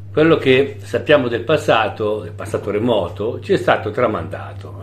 Quello che sappiamo del passato remoto, ci è stato tramandato.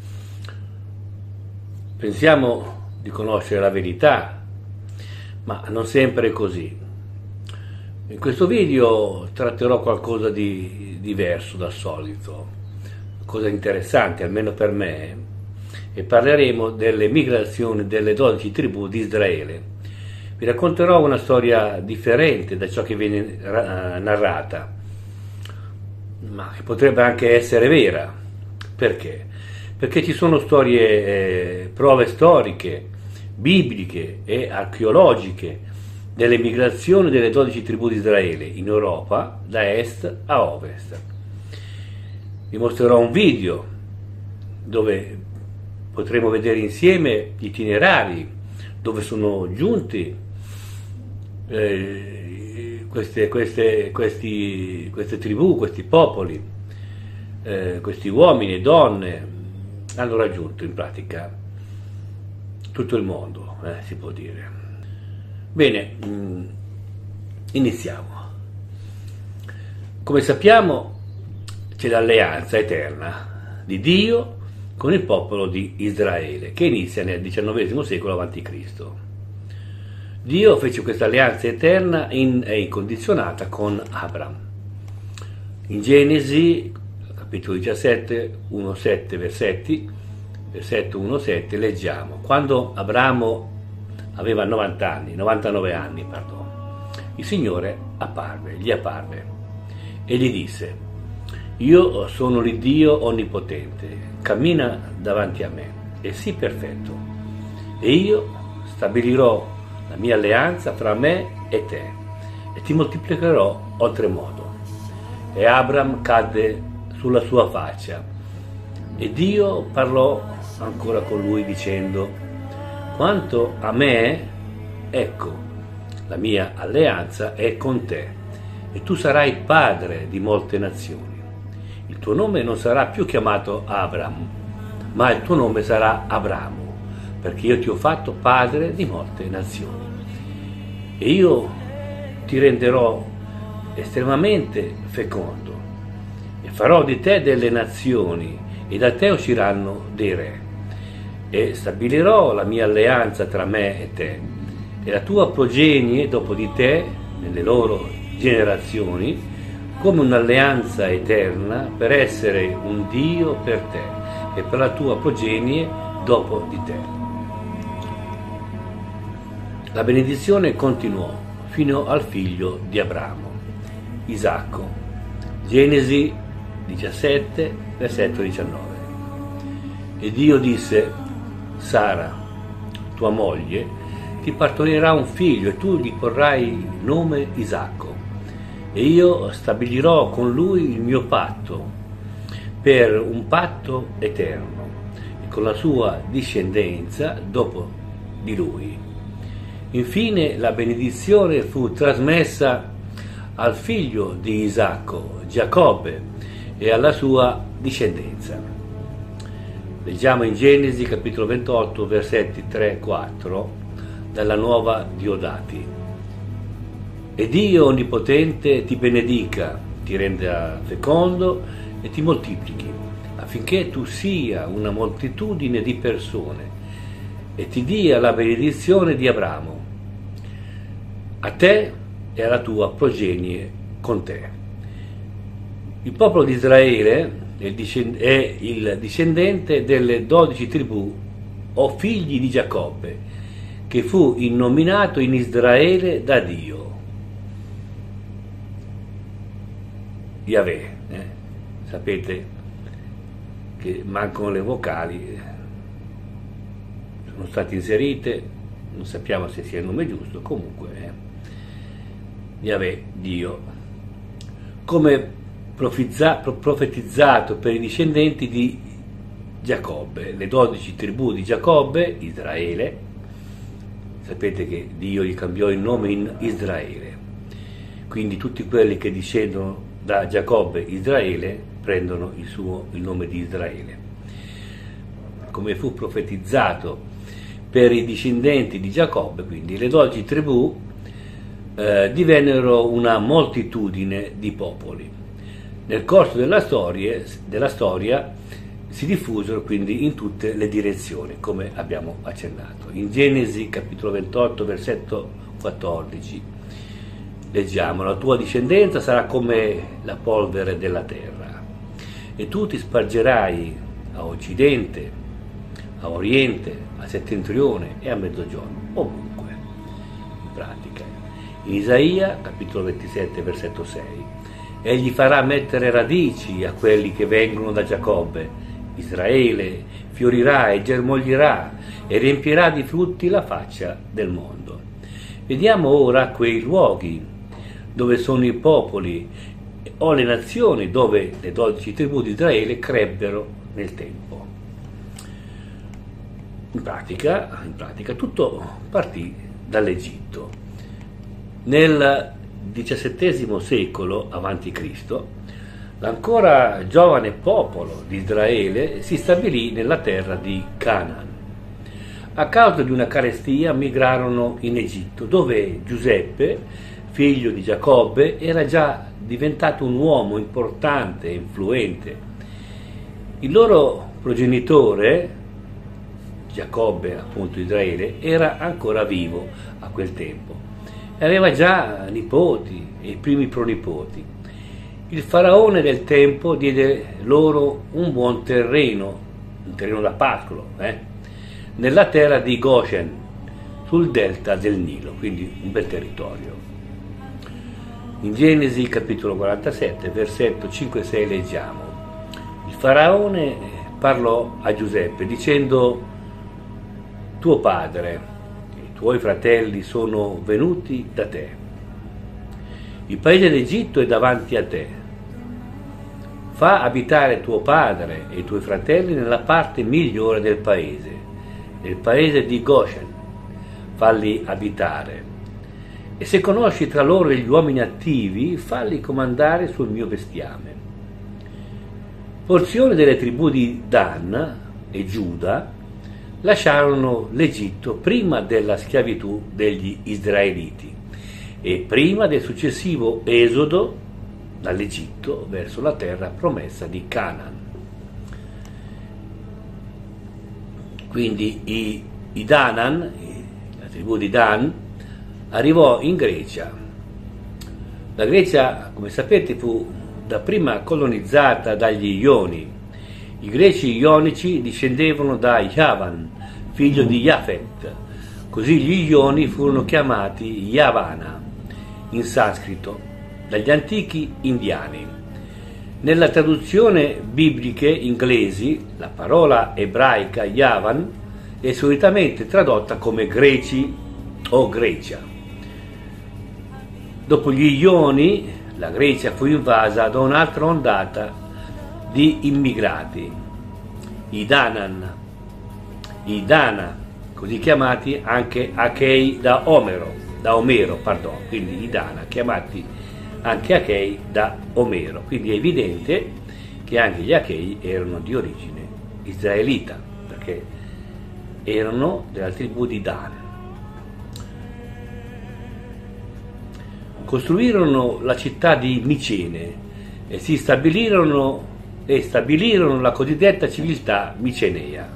Pensiamo di conoscere la verità, ma non sempre è così. In questo video tratterò qualcosa di diverso dal solito, cosa interessante almeno per me, e parleremo delle migrazioni delle 12 tribù di Israele. Vi racconterò una storia differente da ciò che viene narrata, ma che potrebbe anche essere vera. Perché? Perché ci sono storie, prove storiche, bibliche e archeologiche delle migrazioni delle 12 tribù di Israele in Europa da est a ovest. Vi mostrerò un video dove potremo vedere insieme gli itinerari, dove sono giunti queste tribù, questi popoli, questi uomini e donne hanno raggiunto in pratica tutto il mondo, si può dire. Bene, iniziamo. Come sappiamo c'è l'alleanza eterna di Dio con il popolo di Israele, che inizia nel XIX secolo a.C. Dio fece questa alleanza eterna e incondizionata con Abram. In Genesi, capitolo 17, 1-7 versetto 1-7, leggiamo: quando Abramo aveva 99 anni, il Signore gli apparve e gli disse: io sono l'Iddio onnipotente, cammina davanti a me e sii perfetto, e io stabilirò la mia alleanza fra me e te, e ti moltiplicherò oltremodo. E Abram cadde sulla sua faccia, e Dio parlò ancora con lui dicendo: quanto a me, ecco, la mia alleanza è con te, e tu sarai padre di molte nazioni. Il tuo nome non sarà più chiamato Abram, ma il tuo nome sarà Abramo, perché io ti ho fatto padre di molte nazioni. E io ti renderò estremamente fecondo, e farò di te delle nazioni, e da te usciranno dei re. E stabilirò la mia alleanza tra me e te, e la tua progenie dopo di te, nelle loro generazioni, come un'alleanza eterna, per essere un Dio per te e per la tua progenie dopo di te. La benedizione continuò fino al figlio di Abramo, Isacco. Genesi 17, versetto 19. E Dio disse: Sara, tua moglie, ti partorirà un figlio e tu gli porrai nome Isacco. E io stabilirò con lui il mio patto per un patto eterno, e con la sua discendenza dopo di lui. Infine la benedizione fu trasmessa al figlio di Isacco, Giacobbe, e alla sua discendenza. Leggiamo in Genesi capitolo 28 versetti 3-4 dalla Nuova Diodati. E Dio onnipotente ti benedica, ti renda fecondo e ti moltiplichi, affinché tu sia una moltitudine di persone, e ti dia la benedizione di Abramo, a te e alla tua progenie con te. Il popolo di Israele è il discendente delle 12 tribù o figli di Giacobbe, che fu innominato in Israele da Dio. Yahweh, sapete che mancano le vocali, sono state inserite, non sappiamo se sia il nome giusto, comunque Yahweh, Dio, come profetizzato per i discendenti di Giacobbe, le 12 tribù di Giacobbe, Israele. Sapete che Dio gli cambiò il nome in Israele, quindi tutti quelli che discendono da Giacobbe, Israele, prendono il nome di Israele. Come fu profetizzato per i discendenti di Giacobbe, quindi le 12 tribù divennero una moltitudine di popoli. Nel corso della storia si diffusero quindi in tutte le direzioni, come abbiamo accennato. In Genesi capitolo 28 versetto 14 leggiamo: la tua discendenza sarà come la polvere della terra e tu ti spargerai a occidente, a oriente, a settentrione e a mezzogiorno, ovunque. In pratica, in Isaia capitolo 27 versetto 6: egli farà mettere radici a quelli che vengono da Giacobbe. Israele fiorirà e germoglierà e riempirà di frutti la faccia del mondo. Vediamo ora quei luoghi dove sono i popoli o le nazioni dove le 12 tribù di Israele crebbero nel tempo. In pratica tutto partì dall'Egitto. Nel XVII secolo a.C., l'ancora giovane popolo di Israele si stabilì nella terra di Canaan. A causa di una carestia migrarono in Egitto, dove Giuseppe, figlio di Giacobbe, era già diventato un uomo importante e influente. Il loro progenitore, Giacobbe appunto Israele, era ancora vivo a quel tempo e aveva già nipoti e i primi pronipoti. Il faraone del tempo diede loro un buon terreno, un terreno da pascolo, nella terra di Goshen, sul delta del Nilo, quindi un bel territorio. In Genesi capitolo 47, versetto 5-6 leggiamo: il faraone parlò a Giuseppe dicendo: tuo padre e i tuoi fratelli sono venuti da te. Il paese d'Egitto è davanti a te. Fa abitare tuo padre e i tuoi fratelli nella parte migliore del paese, nel paese di Goshen. Falli abitare. E se conosci tra loro gli uomini attivi, falli comandare sul mio bestiame. Porzioni delle tribù di Dan e Giuda lasciarono l'Egitto prima della schiavitù degli Israeliti e prima del successivo esodo dall'Egitto verso la terra promessa di Canaan. Quindi i Danan, la tribù di Dan, arrivò in Grecia. La Grecia, come sapete, fu dapprima colonizzata dagli Ioni. I greci ionici discendevano da Javan, figlio di Jafet. Così gli Ioni furono chiamati Yavana in sanscrito dagli antichi indiani. Nella traduzione bibliche inglesi la parola ebraica Yavan è solitamente tradotta come Greci o Grecia. Dopo gli Ioni la Grecia fu invasa da un'altra ondata di immigrati, i Dana, così chiamati anche Achei da Omero, quindi i Dana, chiamati anche Achei da Omero. Quindi è evidente che anche gli Achei erano di origine israelita, perché erano della tribù di Dan. Costruirono la città di Micene e stabilirono la cosiddetta civiltà micenea.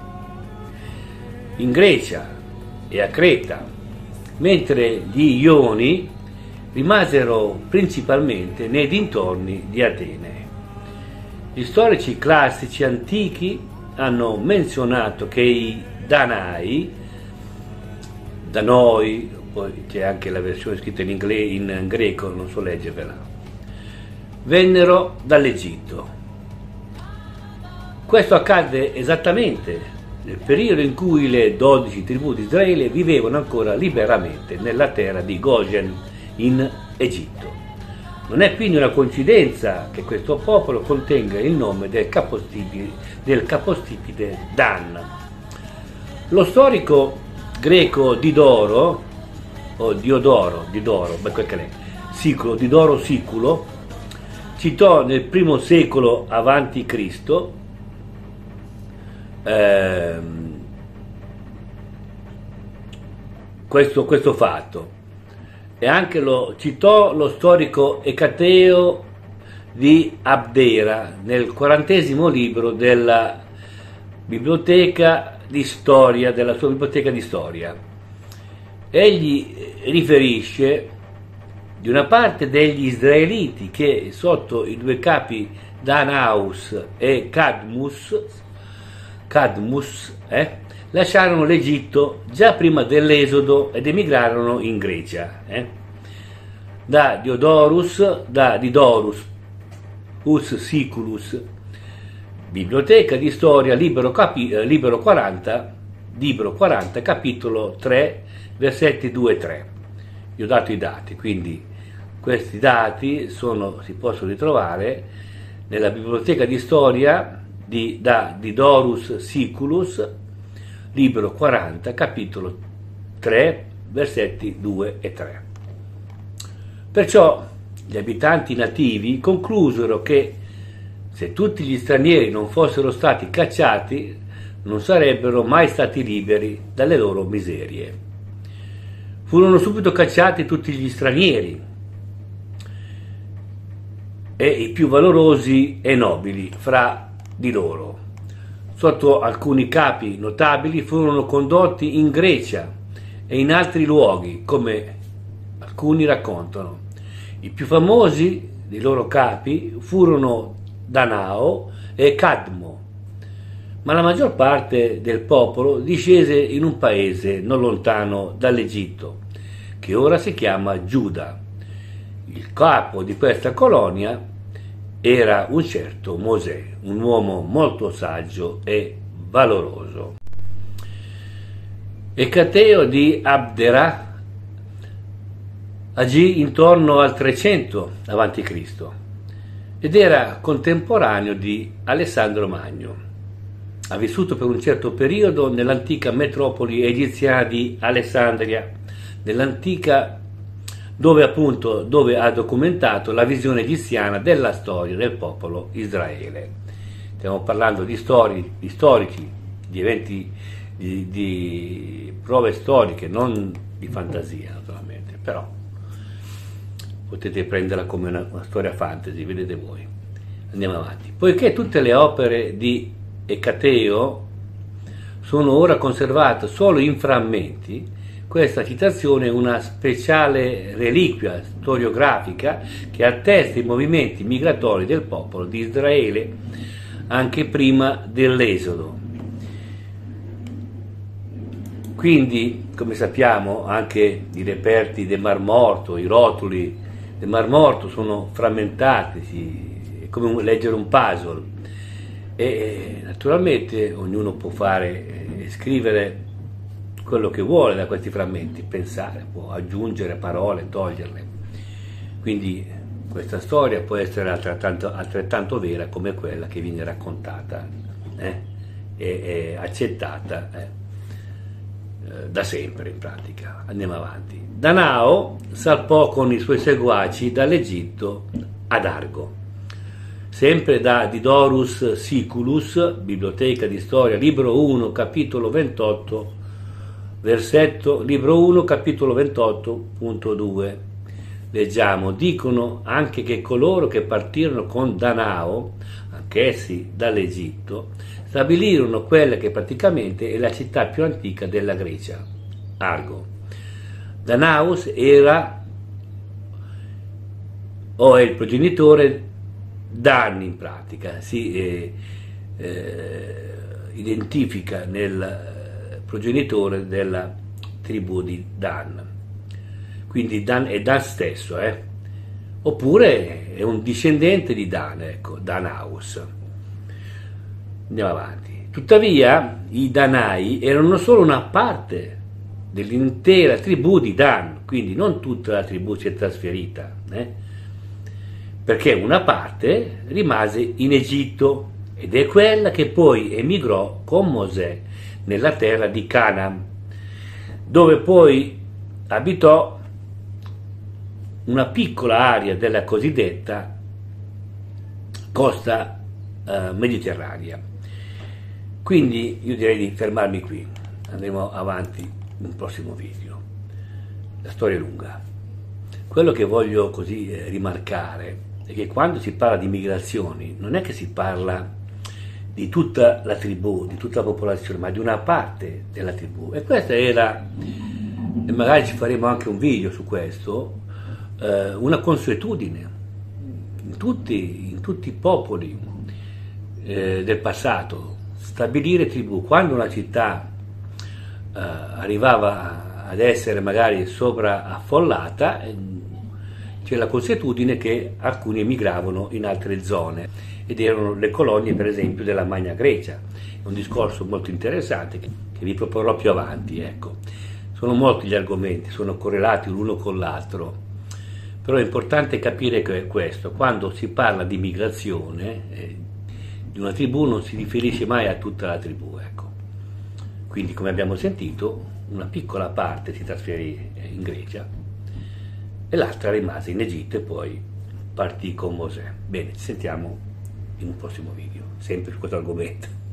In Grecia e a Creta, mentre gli Ioni rimasero principalmente nei dintorni di Atene. Gli storici classici antichi hanno menzionato che i Danoi, poi c'è anche la versione scritta in greco, non so leggervela, vennero dall'Egitto. Questo accadde esattamente nel periodo in cui le 12 tribù di Israele vivevano ancora liberamente nella terra di Goshen in Egitto. Non è quindi una coincidenza che questo popolo contenga il nome del capostipite Dan. Lo storico greco Didoro, o Diodoro, Didoro Siculo, citò nel primo secolo avanti Cristo questo fatto. e anche lo citò lo storico Ecateo di Abdera nel 40° libro della biblioteca di storia, della sua biblioteca di storia. Egli riferisce di una parte degli israeliti che sotto i due capi Danaus e Cadmus lasciarono l'Egitto già prima dell'esodo ed emigrarono in Grecia. Da Didorus Siculus, biblioteca di storia, libro 40, capitolo 3, versetti 2 e 3. Vi ho dato i dati, quindi questi dati si possono ritrovare nella biblioteca di storia da Didorus Siculus, libro 40, capitolo 3, versetti 2 e 3. Perciò gli abitanti nativi conclusero che se tutti gli stranieri non fossero stati cacciati, non sarebbero mai stati liberi dalle loro miserie. Furono subito cacciati tutti gli stranieri e i più valorosi e nobili fra di loro. Sotto alcuni capi notabili furono condotti in Grecia e in altri luoghi, come alcuni raccontano. I più famosi dei loro capi furono Danao e Cadmo, ma la maggior parte del popolo discese in un paese non lontano dall'Egitto, che ora si chiama Giuda. Il capo di questa colonia era un certo Mosè, un uomo molto saggio e valoroso. Ecateo di Abdera agì intorno al 300 a.C. ed era contemporaneo di Alessandro Magno. Ha vissuto per un certo periodo nell'antica metropoli egiziana di Alessandria, dove ha documentato la visione egiziana della storia del popolo Israele. Stiamo parlando di storici, di eventi, di prove storiche, non di fantasia naturalmente, però potete prenderla come una storia fantasy, vedete voi. Andiamo avanti. Poiché tutte le opere di Ecateo sono ora conservate solo in frammenti, questa citazione è una speciale reliquia storiografica che attesta i movimenti migratori del popolo di Israele anche prima dell'esodo. Quindi, come sappiamo, anche i reperti del Mar Morto, i rotoli del Mar Morto sono frammentati, è come leggere un puzzle, e naturalmente ognuno può scrivere quello che vuole da questi frammenti, pensare, può aggiungere parole, toglierle. Quindi questa storia può essere altrettanto vera come quella che viene raccontata e accettata da sempre in pratica. Andiamo avanti. Danao salpò con i suoi seguaci dall'Egitto ad Argo. Sempre da Didorus Siculus, biblioteca di storia, libro 1, capitolo 28, libro 1, capitolo 28.2. Leggiamo: dicono anche che coloro che partirono con Danao, anch'essi dall'Egitto, stabilirono quella che praticamente è la città più antica della Grecia, Argo. Danaus è il progenitore Dan, in pratica, si identifica nel progenitore della tribù di Dan, quindi Dan è Dan stesso, oppure è un discendente di Dan, ecco, Danaus. Andiamo avanti. Tuttavia i Danai erano solo una parte dell'intera tribù di Dan, quindi non tutta la tribù si è trasferita, perché una parte rimase in Egitto ed è quella che poi emigrò con Mosè nella terra di Canaan, dove poi abitò una piccola area della cosiddetta costa mediterranea. Quindi io direi di fermarmi qui, andremo avanti in un prossimo video, la storia è lunga. quello che voglio così rimarcare è che quando si parla di migrazioni non è che si parla di tutta la tribù, di tutta la popolazione, ma di una parte della tribù. E questa era, e magari ci faremo anche un video su questo, una consuetudine in tutti i popoli del passato, stabilire tribù. Quando una città arrivava ad essere magari sovraffollata, c'è la consuetudine che alcuni emigravano in altre zone, ed erano le colonie per esempio della Magna Grecia. È un discorso molto interessante che vi proporrò più avanti. Ecco. Sono molti gli argomenti, sono correlati l'uno con l'altro, però è importante capire che questo, quando si parla di migrazione di una tribù, non si riferisce mai a tutta la tribù. Ecco. Quindi, come abbiamo sentito, una piccola parte si trasferì in Grecia e l'altra rimase in Egitto e poi partì con Mosè. Bene, ci sentiamo in un prossimo video, sempre su questo argomento.